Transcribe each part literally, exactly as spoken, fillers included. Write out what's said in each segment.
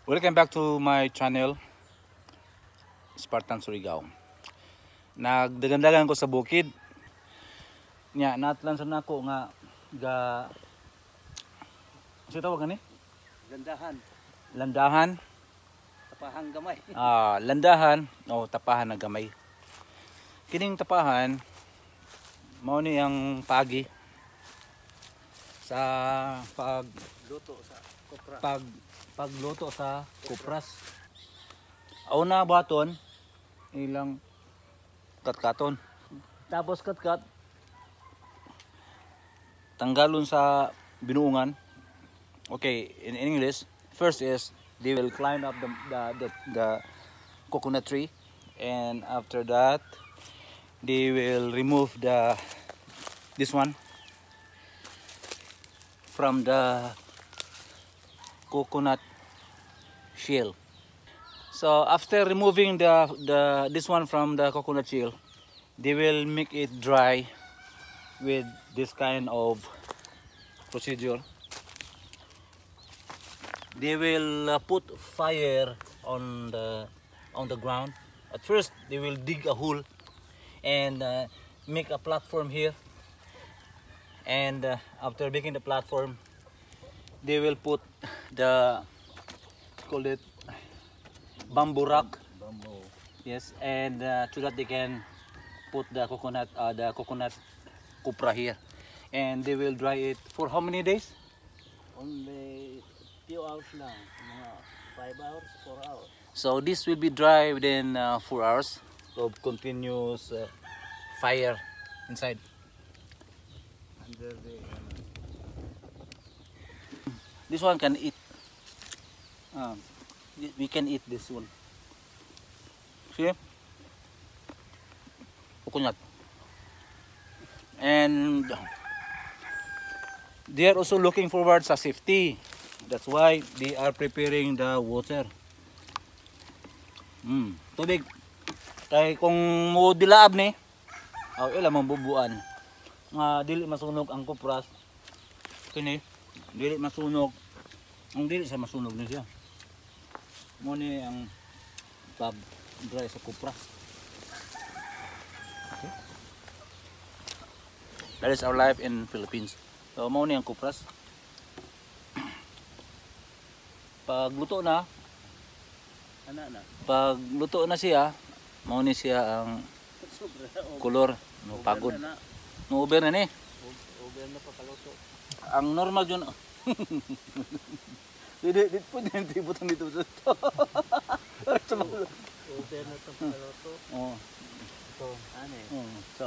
Welcome back to my channel, Spartan Surigao. Nagdagandagan ko sa bukid. Nya natlan sa nako nga ga Ano tawag gani? Landahan, Landahan. tapahang gamay. Ah, landahan o tapahan na gamay. Kining tapahan mao ni ang pagi sa pag Luto sa kopra. pag pagluto sa kupras. Una baton ilang katkaton. Tapos katkat tanggalon sa binuungan. Okay, in English, first is they will climb up the the the, the coconut tree, and after that they will remove the this one from the coconut shell. So after removing the the this one from the coconut shell, they will make it dry with this kind of procedure. They will uh, put fire on the on the ground. At first, they will dig a hole and uh, make a platform here. And uh, after making the platform, they will put the call it bamboo rock. Bamboo. Yes, and uh, so that they can put the coconut uh, the coconut cupra here, and they will dry it for how many days? Only few hours lang. Mga five hours, four hours. So this will be dry within uh, four hours of continuous uh, fire inside. Under the, ano, This one can eat. Um, we can eat this one. See? Coconut. And they are also looking forward sa safety. That's why they are preparing the water. Mm, tubig. Kay kung mo dilaab ni, aw ila mabubuan. Nga dili masunog ang kupras. Kini dili masunog. Ang dili sa masunog ni siya. Mo ni ang pag dry sa kupras. Okay. That is our life in Philippines. So mo ni ang kupras. Pag luto na, ana na. pag luto na siya, mo ni siya ang Sobra. kulor, no pagod. Na, No uber na ni. over na pa kaluto. Ang normal yun. Hindi, hindi po din tibutan dito sa ito. Over na pa kaluto. Oh, So, ano eh. oh. So,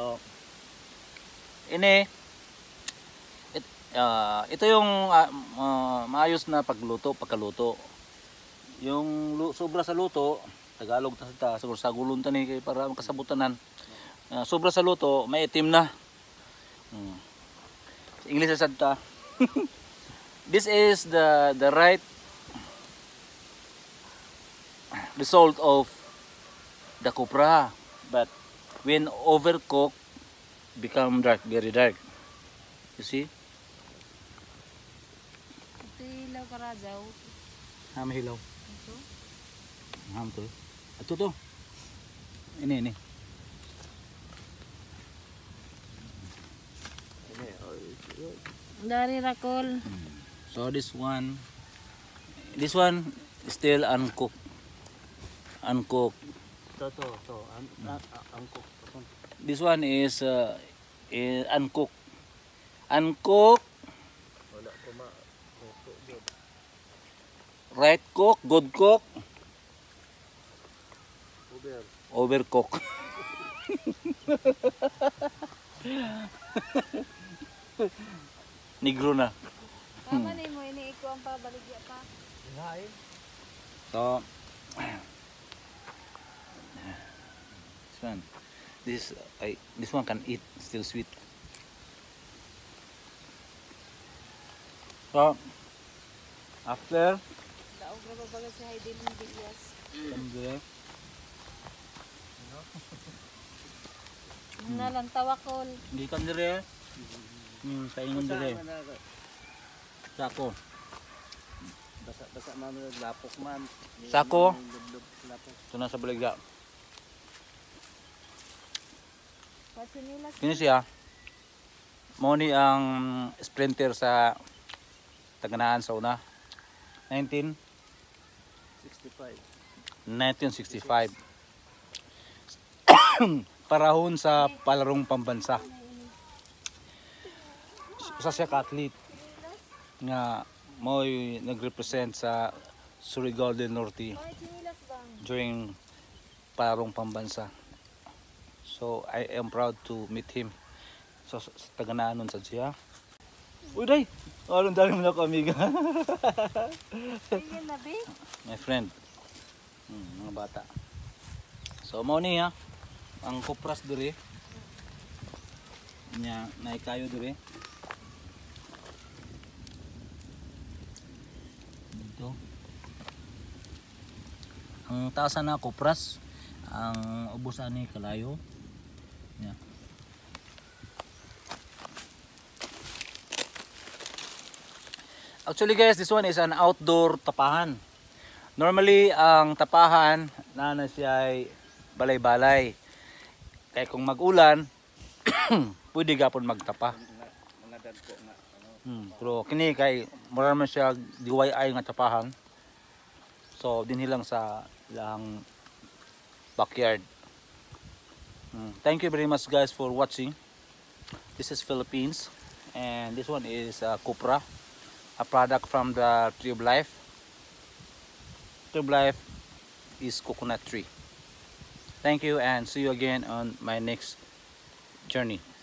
ini, it, ah, ito yung ah, ah, maayos na pagluto, pagkaluto. Yung lu- sobra sa luto, Tagalog ta sa sobra sa gulon ta ni kay para makasabutanan. Ah, sobra sa luto, may itim na. Hmm. Sa English sa ta. This is the the right result of the copra, but when overcooked become dark, very dark. You see? Ito ilaw karajaw. Ha, mahilaw. Ito. Ham to. Ito to. Ini ini. Dari rakol. So this one, this one still uncooked. Uncooked. To, to, to. Ang, ang, ang cook. This one is uh, is uncooked. Uncooked, Wala ko ma. Luto yun. right cook, good cook, Over. overcook. Negro na. Tama ni mo ini iko ang pabaligya pa. Hi. So this one, this I this one can eat, still sweet. So after Daog ra ba baga si Haydin ng bilyas. Alhamdulillah. Nalang tawakol. Hindi kan dire. Hmm, paingon dire. Sako. Basa basa man lapok man. Sako. Lublog lapok. Ito na sa baligya. Pasinilas. Kini siya. Mo ni ang sprinter sa Taganaan sa una. nineteen sixty-five. nineteen sixty-five. Parahon sa palarong pambansa. Sa siya ka-athlete nga mo'y nag-represent sa Surigao del Norte Ay, sinilas bang? during palarong pambansa. So I am proud to meet him. So sa sa Taganaanon sa siya. Uy, day! Anong dali mo na ako, amiga? Sige na, be. My friend. Hmm, mga bata. So, mo niya. Ang kupras diri. Nya, naikayo diri. Dito. Ang tasa na kupras. Ang ubusan ni kalayo. Nya. Actually guys, this one is an outdoor tapahan. Normally, ang tapahan na na siya ay balay-balay. Kaya kung mag-ulan, pwede gapon magtapa. Mga mga dagko nga ano. Hmm, pero kini kay mura man siya D I Y nga tapahan. So dinhi lang sa lang backyard. Hmm. Thank you very much guys for watching. This is Philippines and this one is uh, Cupra, a product from the Tree of Life. Tree of Life is coconut tree. Thank you and see you again on my next journey.